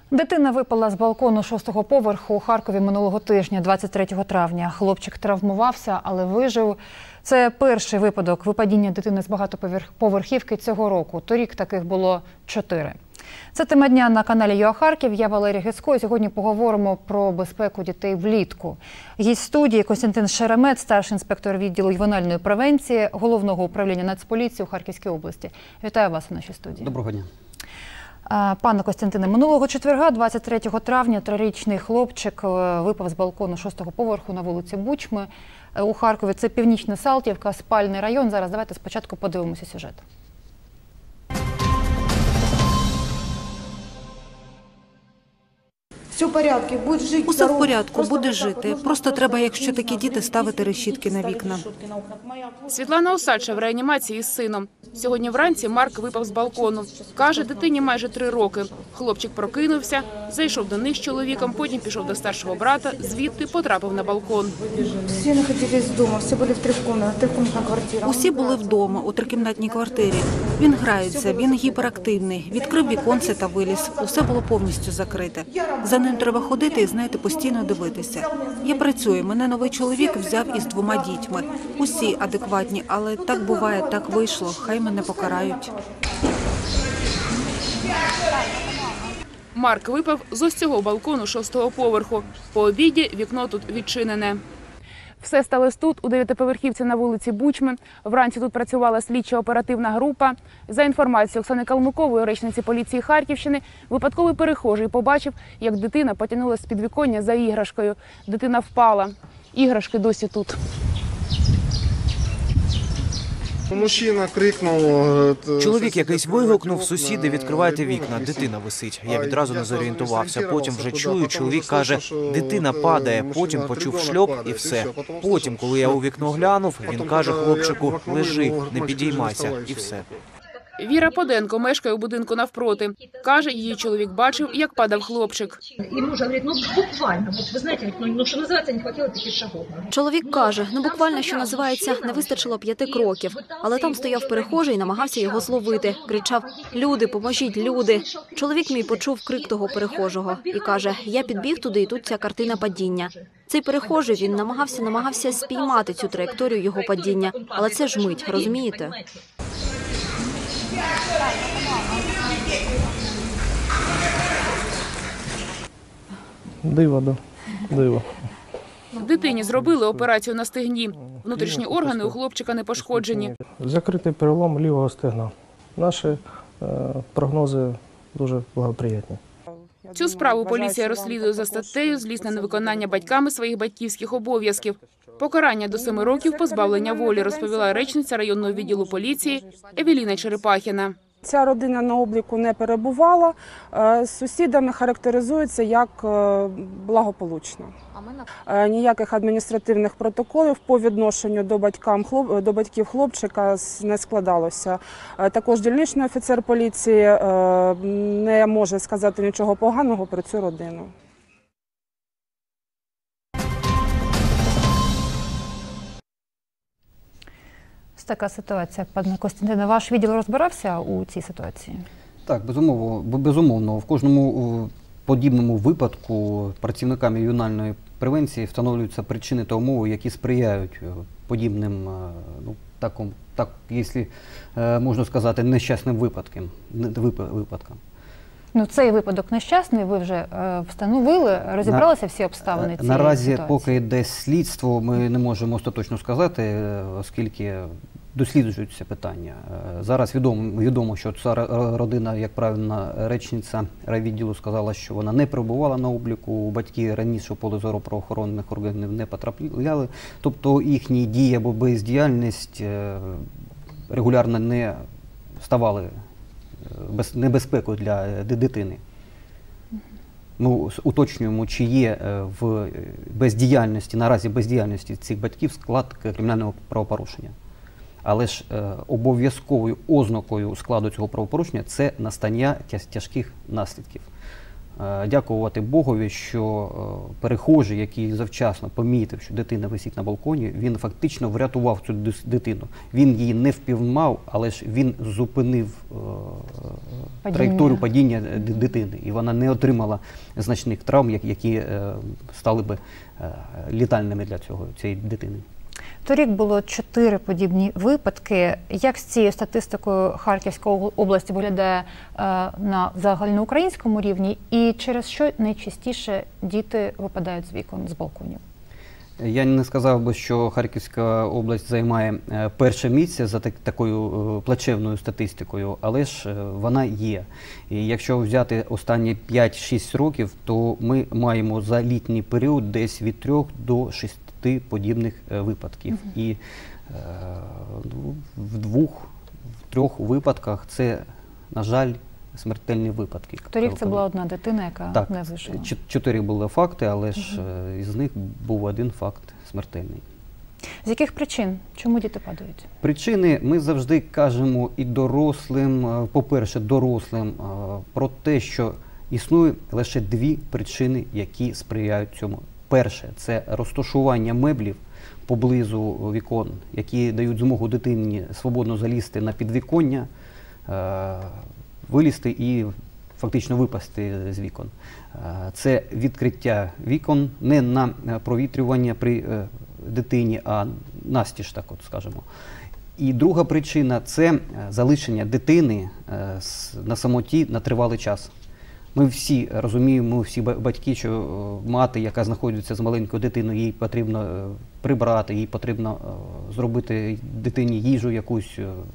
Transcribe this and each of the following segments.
Дитина випала з балкону 6-го поверху у Харкові минулого тижня, 23 травня. Хлопчик травмувався, але вижив. Це перший випадок випадіння дитини з багатоповерхівки цього року. Торік таких було 4. Це тема дня на каналі ЮА Харків. Я Валерія Гицько. Сьогодні поговоримо про безпеку дітей влітку. Гість студії Костянтин Шеремет, старший інспектор відділу ювенальної превенції Головного управління Нацполіції у Харківській області. Вітаю вас у нашій студії. Доброго дня. Пане Костянтине, минулого четверга, 23 травня, 3-річний хлопчик випав з балкону 6-го поверху на вулиці Бучми у Харкові. Це Північна Салтівка, спальний район. Зараз давайте спочатку подивимося сюжет. Усе в порядку, буде жити. Просто треба, якщо такі діти, ставити решітки на вікна. Світлана Осадча в реанімації з сином. Сьогодні вранці Марк випав з балкону. Каже, дитині майже 3 роки. Хлопчик прокинувся, зайшов до них з чоловіком, потім пішов до старшого брата, звідти потрапив на балкон. Всі знаходились вдома, всі були в трикімнатній квартирі. Усі були вдома, у трикімнатній квартирі. Він грається, він гіперактивний. Відкрив віконце та виліз. Усе було повністю закрите. За ним треба ходити і, знаєте, постійно дивитися. Я працюю, мене новий чоловік взяв із 2 дітьми. Усі адекватні, але так буває, так вийшло. Хай мене покарають. Марк випав з ось цього балкону 6-го поверху. По обіді вікно тут відчинене. Все сталося тут, у 9-поверхівці на вулиці Бучми. Вранці тут працювала слідчо-оперативна група. За інформацією Оксани Калмукової, речниці поліції Харківщини, випадковий перехожий побачив, як дитина потягнулася з підвіконня за іграшкою. Дитина впала. Іграшки досі тут. Мужчина крикнув. Чоловік якийсь вигукнув: сусіди, відкривайте вікна, дитина висить. Я відразу не зорієнтувався. Потім вже чую, чоловік каже, дитина падає. Потім почув шльоп і все. Потім, коли я у вікно глянув, він каже хлопчику: лежи, не підіймайся, і все. Віра Поденко мешкає у будинку навпроти. Каже, її чоловік бачив, як падав хлопчик. І муж говорить, буквально, ви знаєте, що називається, не хватило 5 шагів. Чоловік каже, буквально, що називається, не вистачило 5 кроків. Але там стояв перехожий і намагався його зловити. Кричав: люди, поможіть, люди. Чоловік мій почув крик того перехожого і каже, я підбіг туди, і тут ця картина падіння. Цей перехожий, він намагався спіймати цю траєкторію його падіння. Але це ж мить, розумієте? Диво. Дитині зробили операцію на стегні. Внутрішні органи у хлопчика не пошкоджені. Закритий перелом лівого стегна. Наші прогнози дуже благоприятні. Цю справу поліція розслідує за статтею «Злісне невиконання батьками своїх батьківських обов'язків». Покарання до 7 років позбавлення волі, розповіла речниця районного відділу поліції Евеліна Черепахіна. Ця родина на обліку не перебувала, з сусідами характеризується як благополучно. Ніяких адміністративних протоколів по відношенню до батьків хлопчика не складалося. Також дільничний офіцер поліції не може сказати нічого поганого про цю родину. Така ситуація. Пане Костянтине, ваш відділ розбирався у цій ситуації? Так, безумовно. В кожному подібному випадку працівниками ювенальної превенції встановлюються причини та умови, які сприяють подібним, якщо можна сказати, нещасним випадкам. Цей випадок нещасний, ви вже встановили, розібралися всі обставини цієї ситуації? Наразі, поки йде слідство, ми не можемо остаточно сказати, оскільки досліджуються питання. Зараз відомо, що ця родина, як правильно речниця райвідділу сказала, що вона не перебувала на обліку, батьки раніше в поле зору правоохоронних органів не потрапляли, тобто їхні дії або бездіяльність регулярно не ставали небезпекою для дитини. Уточнюємо, чи є в бездіяльності, наразі бездіяльності цих батьків склад кримінального правопорушення. Але ж обов'язковою ознакою складу цього правопорушення – це настання тяжких наслідків. дякувати Богові, що перехожий, який завчасно помітив, що дитина висить на балконі, він фактично врятував цю дитину. Він її не впіймав, але ж він зупинив траєкторію падіння дитини. І вона не отримала значних травм, які стали би летальними для цієї дитини. Торік було 4 подібні випадки. Як з цією статистикою Харківська область виглядає на загальноукраїнському рівні? І через що найчастіше діти випадають з вікон, з балконів? Я не сказав би, що Харківська область займає перше місце за такою плачевною статистикою, але ж вона є. І якщо взяти останні 5-6 років, то ми маємо за літній період десь від 3 до 6 подібних випадків. І в 2-3 випадках це, на жаль, смертельні випадки. Торік це була одна дитина, яка не вижила. 4 були факти, але ж із них був 1 факт смертельний. З яких причин? Чому діти падають? Причини ми завжди кажемо і дорослим, по-перше, дорослим, про те, що існує лише 2 причини, які сприяють цьому. Перше – це розташування меблів поблизу вікон, які дають змогу дитині свободно залізти на підвіконня, вилізти і фактично випасти з вікон. Це відкриття вікон не на провітрювання при дитині, а настіж, так от скажемо. І друга причина – це залишення дитини на самоті на тривалий час. Ми всі розуміємо, ми всі батьки, що мати, яка знаходиться з маленькою дитиною, їй потрібно прибрати, їй потрібно зробити дитині їжу якусь,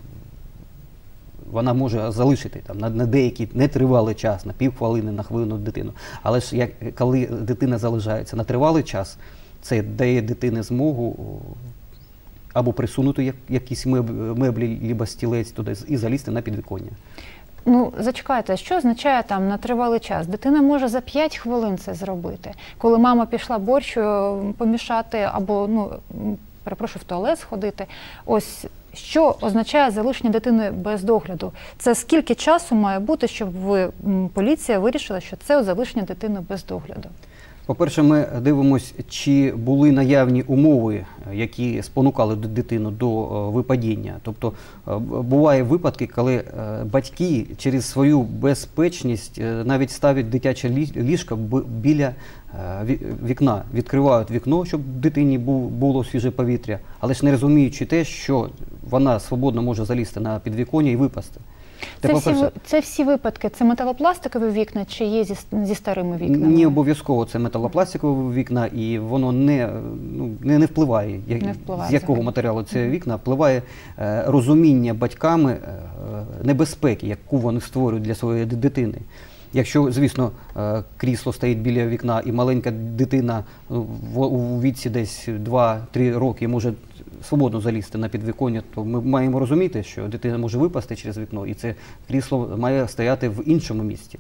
вона може залишити там, на деякий нетривалий час, на півхвилини, на хвилину дитину. Але ж коли дитина залишається на тривалий час, це дає дитині змогу або присунути якісь меблі, або стілець туди і залізти на підвіконня. Ну, зачекайте, що означає там на тривалий час? Дитина може за 5 хвилин це зробити. Коли мама пішла борщ помішати або, перепрошую, в туалет сходити. Ось що означає залишення дитини без догляду? Це скільки часу має бути, щоб поліція вирішила, що це залишення дитини без догляду? По-перше, ми дивимося, чи були наявні умови, які спонукали дитину до випадіння. Тобто, бувають випадки, коли батьки через свою безпечність навіть ставлять дитяче ліжко біля вікна, відкривають вікно, щоб дитині було свіже повітря, але ж не розуміючи те, що вона свободно може залізти на підвіконня і випасти. Це всі випадки, це металопластикові вікна чи є зі старими вікнами? Не обов'язково це металопластикові вікна, і воно не впливає, з якого матеріалу це вікна, впливає розуміння батьками небезпеки, яку вони створюють для своєї дитини. Якщо, звісно, крісло стоїть біля вікна і маленька дитина у віці десь 2-3 роки може свободно залізти на підвіконня, то ми маємо розуміти, що дитина може випасти через вікно, і це крісло має стояти в іншому місці.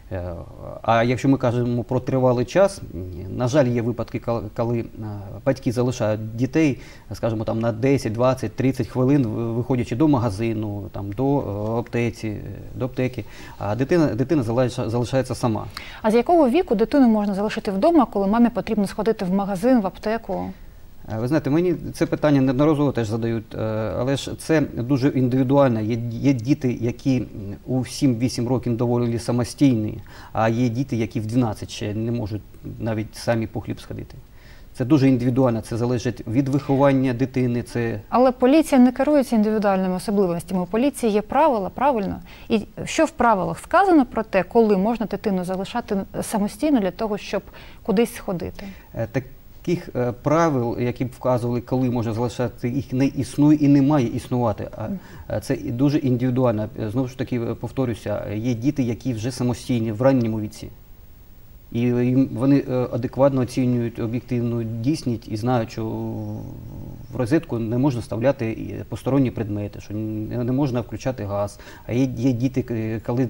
А якщо ми кажемо про тривалий час, на жаль, є випадки, коли батьки залишають дітей, скажімо, там на 10, 20, 30 хвилин, виходячи до магазину, там, до аптеки, а дитина залишається сама. А з якого віку дитину можна залишити вдома, коли мамі потрібно сходити в магазин, в аптеку? Ви знаєте, мені це питання неодноразово теж задають, але ж це дуже індивідуально. Є діти, які у 7-8 років доволі самостійні, а є діти, які в 12 ще не можуть навіть самі по хліб сходити. Це дуже індивідуально, це залежить від виховання дитини. Але поліція не керується індивідуальними особливостями. У поліції є правила, правильно? І що в правилах сказано про те, коли можна дитину залишати самостійно для того, щоб кудись сходити? Таких правил, які б вказували, коли можна залишати, їх не існує і не має існувати. Це дуже індивідуально. Знову ж таки, повторюся, є діти, які вже самостійні в ранньому віці. І вони адекватно оцінюють об'єктивну дійсність і знають, що в розетку не можна вставляти посторонні предмети, що не можна включати газ. А є діти, коли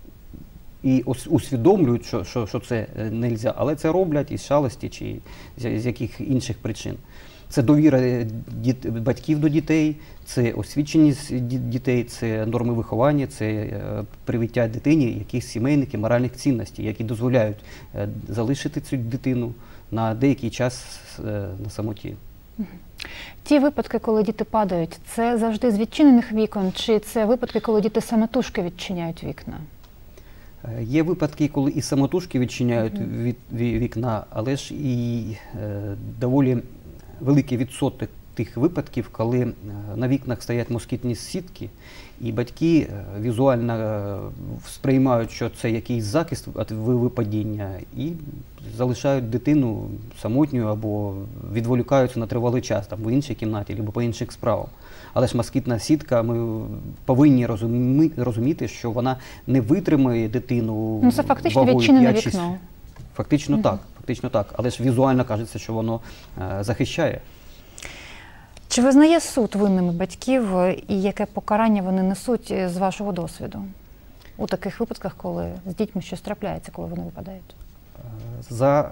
і усвідомлюють, що це не можна, але це роблять із шалості чи з яких інших причин. Це довіра батьків до дітей, це освіченість дітей, це норми виховання, це привиття дитині якихось сімейних і моральних цінностей, які дозволяють залишити цю дитину на деякий час на самоті. Ті випадки, коли діти падають, це завжди з відчинених вікон, чи це випадки, коли діти самотужки відчиняють вікна? Є випадки, коли і самотужки відчиняють вікна, але ж і доволі великий відсоток тих випадків, коли на вікнах стоять москітні сітки, і батьки візуально сприймають, що це якийсь захист від випадіння, і залишають дитину самотньою або відволікаються на тривалий час там, в іншій кімнаті або по інших справах. Але ж москітна сітка, ми повинні розуміти, що вона не витримує дитину. Ну, це фактично відчинене вікно. Фактично так, але ж візуально кажеться, що воно захищає. Чи визнає суд винними батьків і яке покарання вони несуть з вашого досвіду у таких випадках, коли з дітьми щось трапляється, коли вони випадають? За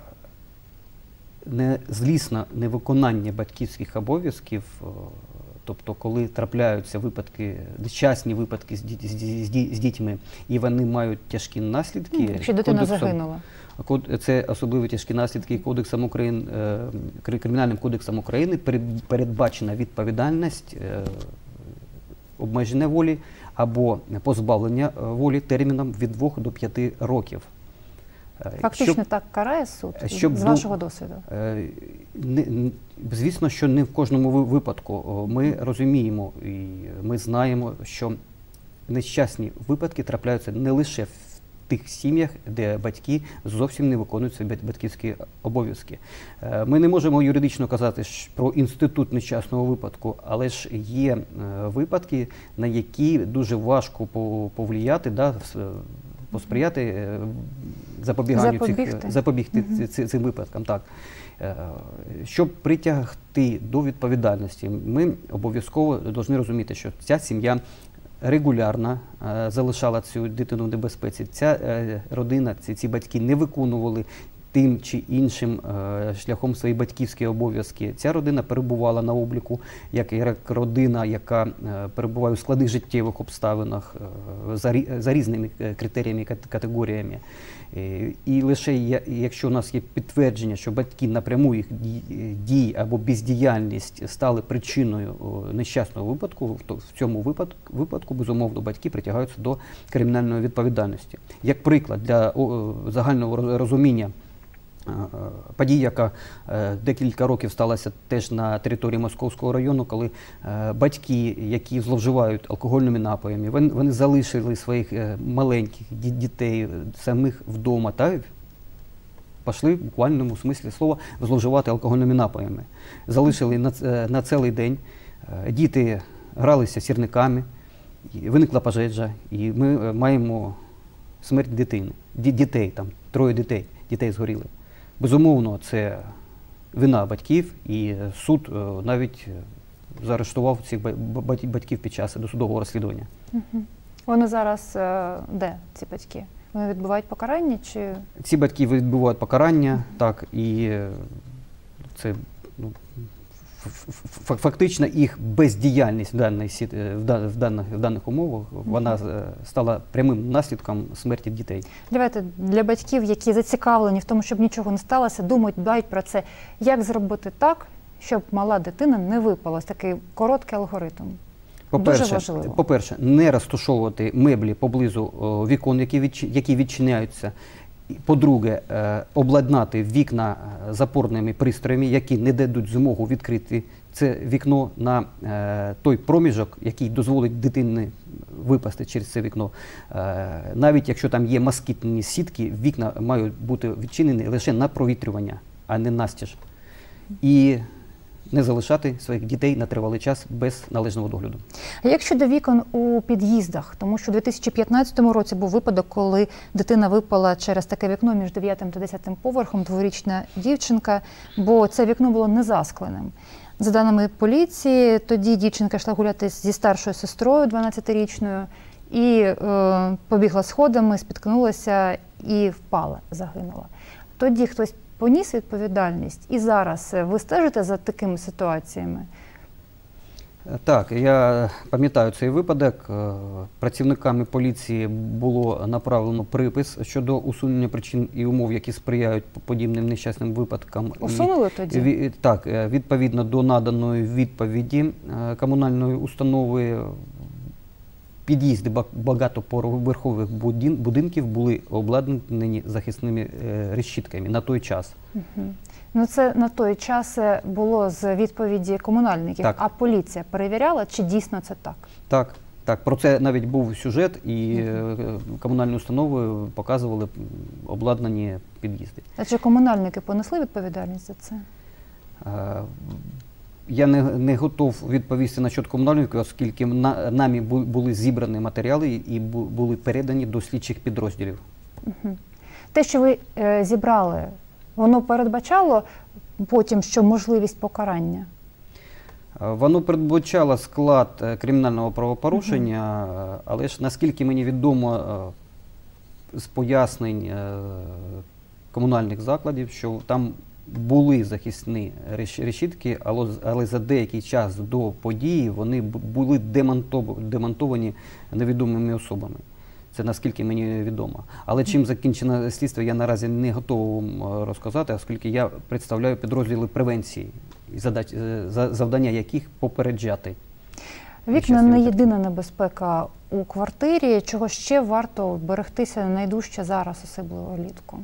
злісне невиконання батьківських обов'язків, тобто коли трапляються випадки, нещасні випадки з дітьми, і вони мають тяжкі наслідки. Якщо дитина загинула. Це особливо тяжкі наслідки Кримінальним кодексом України передбачена відповідальність, обмеження волі або позбавлення волі терміном від 2 до 5 років. Фактично так карає суд з вашого досвіду? Звісно, що не в кожному випадку. Ми розуміємо і ми знаємо, що нещасні випадки трапляються не лише в тих сім'ях, де батьки зовсім не виконують свої батьківські обов'язки. Ми не можемо юридично казати про інститут нещасного випадку, але ж є випадки, на які дуже важко повлияти, посприяти запобігти цим випадкам. Так. Щоб притягти до відповідальності, ми обов'язково повинні розуміти, що ця сім'я регулярно залишала цю дитину в небезпеці. Ця родина, ці батьки не виконували тим чи іншим шляхом свої батьківські обов'язки. Ця родина перебувала на обліку як родина, яка перебуває у складних життєвих обставинах за різними критеріями і категоріями. І лише якщо у нас є підтвердження, що батьки напряму їх дії або бездіяльність стали причиною нещасного випадку, то в цьому випадку, безумовно, батьки притягаються до кримінальної відповідальності. Як приклад для загального розуміння, подія, яка декілька років сталася теж на території Московського району, коли батьки, які зловживають алкогольними напоями, вони залишили своїх маленьких дітей самих вдома та пішли в буквальному смислі слова зловживати алкогольними напоями. Залишили на цілий день, діти гралися сірниками, виникла пожежа, і ми маємо смерть дитини, дітей, там 3 дітей згоріли. Безумовно, це вина батьків, і суд навіть заарештував цих батьків під час досудового розслідування. Вони зараз де, ці батьки? Вони відбувають покарання? Чи... Ці батьки відбувають покарання, так, і це фактично їх бездіяльність в даних умовах, вона стала прямим наслідком смерті дітей. Давайте для батьків, які зацікавлені в тому, щоб нічого не сталося, думають, дбають про це. Як зробити так, щоб мала дитина не випала? Ось такий короткий алгоритм. Дуже важливо. По-перше, не розташовувати меблі поблизу вікон, які відчиняються. По-друге, обладнати вікна запорними пристроями, які не дадуть змогу відкрити це вікно на той проміжок, який дозволить дитині випасти через це вікно. Навіть якщо там є москітні сітки, вікна мають бути відчинені лише на провітрювання, а не настіж. І не залишати своїх дітей на тривалий час без належного догляду. А як щодо вікон у під'їздах? Тому що у 2015 році був випадок, коли дитина випала через таке вікно між 9 та 10 поверхом, 2-річна дівчинка, бо це вікно було не заскленим. За даними поліції, тоді дівчинка йшла гуляти зі старшою сестрою, 12-річною, і побігла сходами, спіткнулася і впала, загинула. Тоді хтось поніс відповідальність? І зараз ви стежите за такими ситуаціями? Так, я пам'ятаю цей випадок. Працівниками поліції було направлено припис щодо усунення причин і умов, які сприяють подібним нещасним випадкам. Усунули тоді? Так, відповідно до наданої відповіді комунальної установи, під'їзди багатоповерхових будинків були обладнані захисними решітками на той час. Ну це на той час було з відповіді комунальників, так. А поліція перевіряла, чи дійсно це так? Так, про це навіть був сюжет, і комунальні установи показували обладнані під'їзди. А чи комунальники понесли відповідальність за це? Я не готов відповісти насчет комунальників, оскільки нами були зібрані матеріали і були передані до слідчих підрозділів. Те, що ви зібрали, воно передбачало потім, що можливість покарання? Воно передбачало склад кримінального правопорушення, але ж наскільки мені відомо з пояснень комунальних закладів, що там були захисні решітки, але за деякий час до події вони були демонтовані невідомими особами. Це наскільки мені відомо. Але чим закінчено слідство, я наразі не готовий вам розказати, оскільки я представляю підрозділи превенції, завдання яких попереджати. Вікна не єдина небезпека у квартирі. Чого ще варто берегтися найдужче зараз, особливо влітку?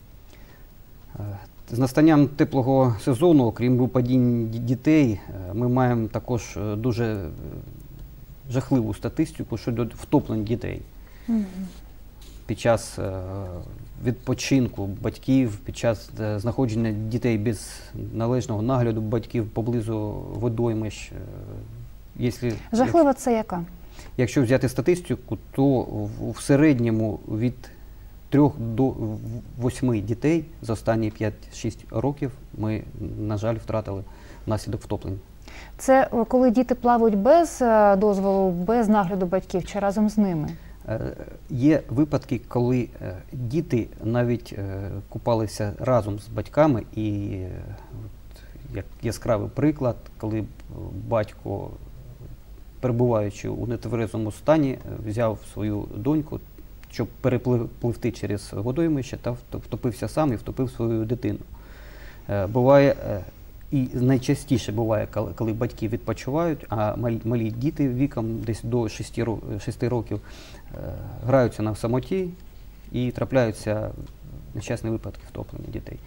З настанням теплого сезону, окрім випадінь дітей, ми маємо також дуже жахливу статистику щодо втоплень дітей. Під час відпочинку батьків, під час знаходження дітей без належного нагляду батьків поблизу водоймищ. Жахлива це яка? Якщо взяти статистику, то в середньому від 3 до 8 дітей за останні 5-6 років ми, на жаль, втратили внаслідок втоплень. Це коли діти плавають без дозволу, без нагляду батьків чи разом з ними? Є випадки, коли діти навіть купалися разом з батьками, і як яскравий приклад, коли батько, перебуваючи у нетверезому стані, взяв свою доньку, щоб перепливти через водоймище, та втопився сам і втопив свою дитину. Буває, і найчастіше буває, коли батьки відпочивають, а малі діти віком десь до 6 років граються на самоті і трапляються нещасні випадки втоплення дітей.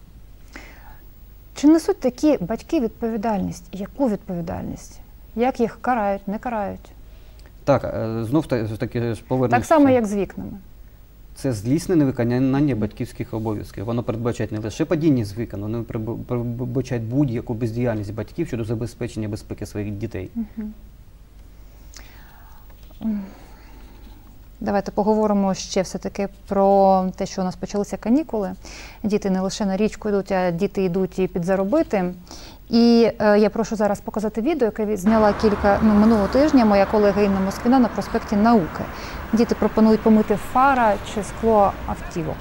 Чи несуть такі батьки відповідальність? Яку відповідальність? Як їх карають, не карають? Так, знов таки повернемося. Так само, як з вікнами. Це злісне невиконання батьківських обов'язків. Воно передбачає не лише падіння з вікон, воно передбачає будь-яку бездіяльність батьків щодо забезпечення безпеки своїх дітей. Давайте поговоримо ще все-таки про те, що у нас почалися канікули. Діти не лише на річку йдуть, а діти йдуть і підзаробити. І я прошу зараз показати відео, яке зняла минулого тижня моя колега Інна Москвіна на проспекті Науки. Діти пропонують помити фара чи скло автівок.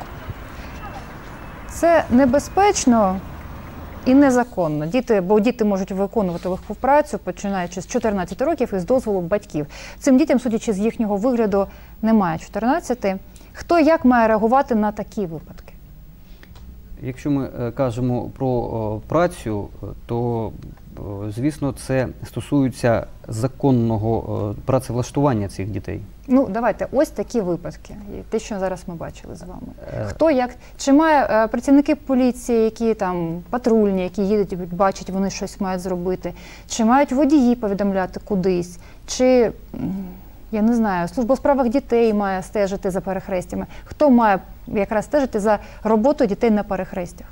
Це небезпечно і незаконно. Бо діти можуть виконувати легку працю, починаючи з 14 років і з дозволу батьків. Цим дітям, судячи з їхнього вигляду, немає 14. Хто як має реагувати на такі випадки? Якщо ми кажемо про працю, то, звісно, це стосується законного працевлаштування цих дітей. Ну, давайте, ось такі випадки, те, що зараз ми бачили з вами. Хто як? Чи має працівники поліції, які там патрульні, які їдуть, бачать, вони щось мають зробити? Чи мають водії повідомляти кудись? Чи, я не знаю, служба у справах дітей має стежити за перехрестями? Хто має якраз стежити за роботою дітей на перехрестях?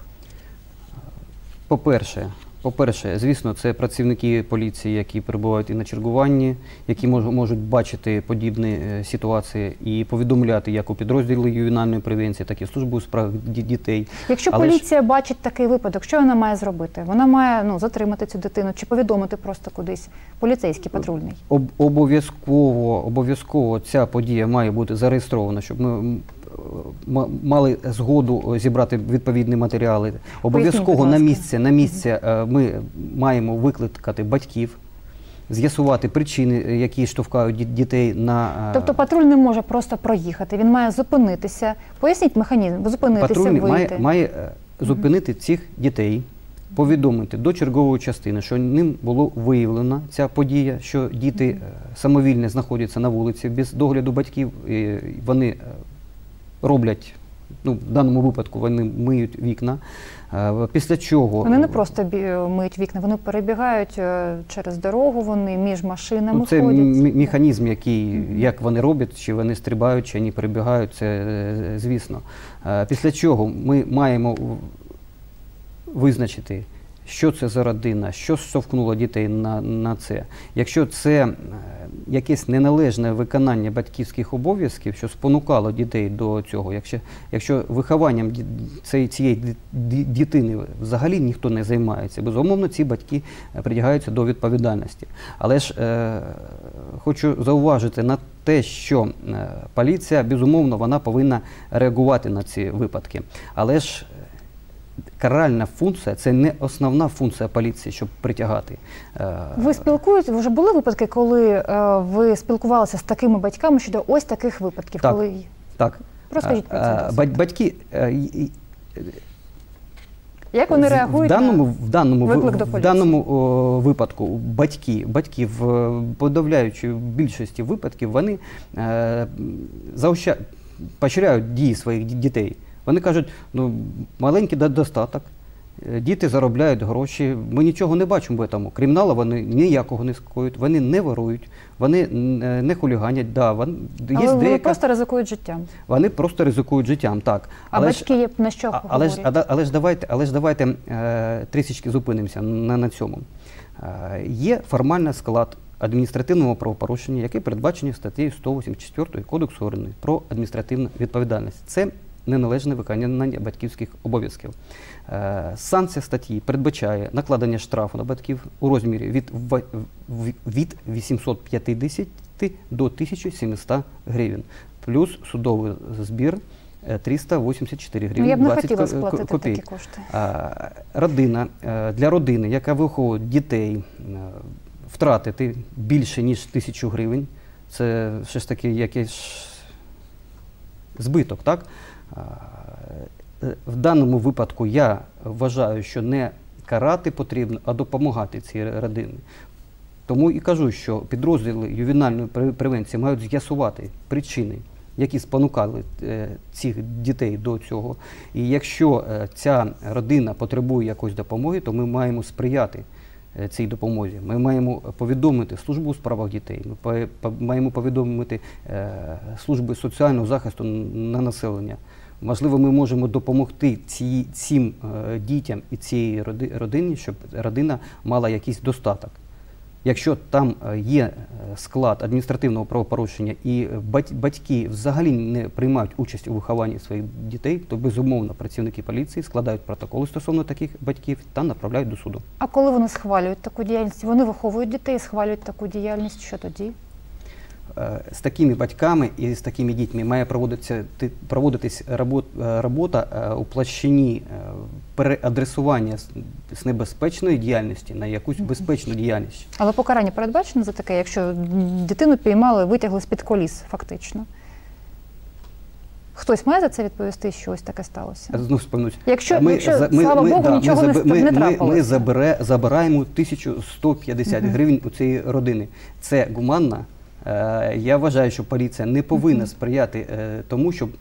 По-перше, звісно, це працівники поліції, які перебувають і на чергуванні, які можуть бачити подібні ситуації і повідомляти як у підрозділі ювенальної превенції, так і службу у справах дітей. Якщо поліція бачить такий випадок, що вона має зробити? Вона має затримати цю дитину чи повідомити просто кудись поліцейський, патрульний? Обов'язково ця подія має бути зареєстрована, щоб ми мали згоду зібрати відповідні матеріали. Обов'язково на місце ми маємо викликати батьків, з'ясувати причини, які штовхають дітей на… Тобто патруль не може просто проїхати, він має зупинитися. Поясніть механізм, зупинитися, вийти. Патруль має зупинити цих дітей, повідомити до чергової частини, що ним було виявлено ця подія, що діти самовільно знаходяться на вулиці без догляду батьків, і вони роблять, в даному випадку вони миють вікна, після чого… Вони не просто миють вікна, вони перебігають через дорогу, вони між машинами ходять. Це механізм, який, як вони роблять, чи вони стрибають, чи вони перебігають, це звісно. Після чого ми маємо визначити, що це за родина, що штовхнуло дітей на це. Якщо це якесь неналежне виконання батьківських обов'язків, що спонукало дітей до цього, якщо вихованням цієї дитини взагалі ніхто не займається, безумовно, ці батьки притягаються до відповідальності. Але ж хочу зауважити на те, що поліція, безумовно, вона повинна реагувати на ці випадки. Але ж каральна функція – це не основна функція поліції, щоб притягати. Ви спілкуєтеся, вже були випадки, коли ви спілкувалися з такими батьками щодо ось таких випадків? Так, коли… так. Розкажіть про це. Батьки… Як вони реагують на виклик до поліції? В даному випадку батьки в подавляючій більшості випадків вони поощряють дії своїх дітей. Вони кажуть, маленький достаток, діти заробляють гроші, ми нічого не бачимо в цьому. Криміналу вони ніякого не скоюють, вони не ворують, вони не хуліганять. Да, але вони просто ризикують життям. Вони просто ризикують життям, так. А батьки на що говорять? Але ж давайте трішечки зупинимося на цьому. Є формальний склад адміністративного правопорушення, який передбачений статтею 184 Кодексу України про адміністративну відповідальність. Це неналежне виконання батьківських обов'язків. Санкція статті передбачає накладення штрафу на батьків у розмірі від 850 до 1700 гривень, плюс судовий збір 384 гривні 20 копійок. Для родини, яка виховує дітей, втратити більше, ніж 1000 гривень, це все ж таки якийсь збиток, так? В даному випадку я вважаю, що не карати потрібно, а допомагати цій родині. Тому і кажу, що підрозділи ювенальної превенції мають з'ясувати причини, які спонукали цих дітей до цього. І якщо ця родина потребує якоїсь допомоги, то ми маємо сприяти цій допомозі. Ми маємо повідомити службу у справах дітей, ми маємо повідомити служби соціального захисту на населення. Можливо, ми можемо допомогти цим дітям і цій родині, щоб родина мала якийсь достаток. Якщо там є склад адміністративного правопорушення і батьки взагалі не приймають участь у вихованні своїх дітей, то, безумовно, працівники поліції складають протоколи стосовно таких батьків та направляють до суду. А коли вони схвалюють таку діяльність? Вони виховують дітей, схвалюють таку діяльність, що тоді? З такими батьками і з такими дітьми має проводитись робота у площині переадресування з небезпечної діяльності на якусь безпечну діяльність. Але покарання передбачено за таке, якщо дитину піймали, витягли з-під коліс, фактично? Хтось має за це відповісти, що ось таке сталося? Знову спомнусь. Якщо слава Богу, нічого не трапилося. Ми забираємо 1150 гривень у цієї родини. Це гуманно. Я вважаю, що поліція не повинна сприяти тому, щоб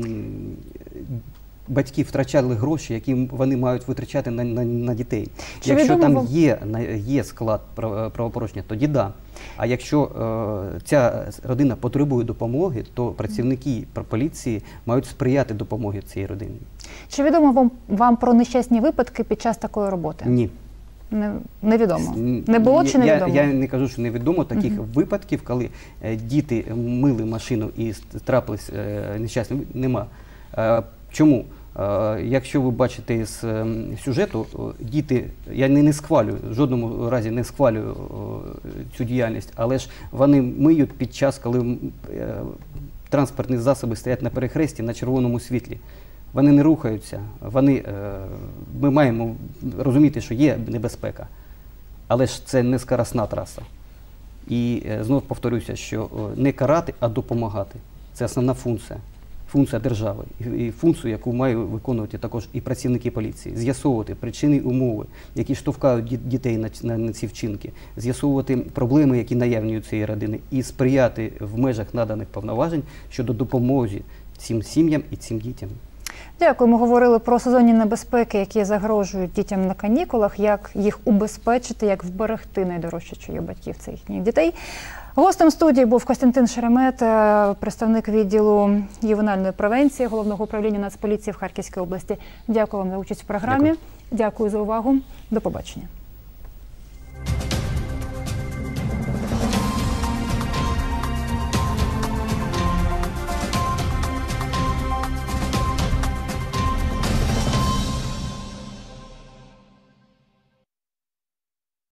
батьки втрачали гроші, які вони мають витрачати на дітей. Якщо там є склад правопорушення, тоді да. А якщо ця родина потребує допомоги, то працівники поліції мають сприяти допомоги цієї родині. Чи відомо вам про нещасні випадки під час такої роботи? Ні. Невідомо. Не було чи невідомо? Я не кажу, що невідомо таких випадків, коли діти мили машину і трапились нещасні, нема. Чому? Якщо ви бачите з сюжету, діти, я не схвалюю, в жодному разі не схвалюю цю діяльність, але ж вони миють під час, коли транспортні засоби стоять на перехресті на червоному світлі. Вони не рухаються, ми маємо розуміти, що є небезпека, але ж це не скоростна траса. І знову повторюся, що не карати, а допомагати. Це основна функція держави. І функцію, яку мають виконувати також і працівники поліції. З'ясовувати причини, умови, які штовхають дітей на ці вчинки. З'ясовувати проблеми, які наявні у цієї родини. І сприяти в межах наданих повноважень щодо допомоги цим сім'ям і цим дітям. Дякую. Ми говорили про сезонні небезпеки, які загрожують дітям на канікулах, як їх убезпечити, як вберегти найдорожче, що є батьків, це їхніх дітей. Гостем студії був Костянтин Шеремет, представник відділу ювенальної превенції Головного управління Нацполіції в Харківській області. Дякую вам за участь в програмі. Дякую за увагу. До побачення.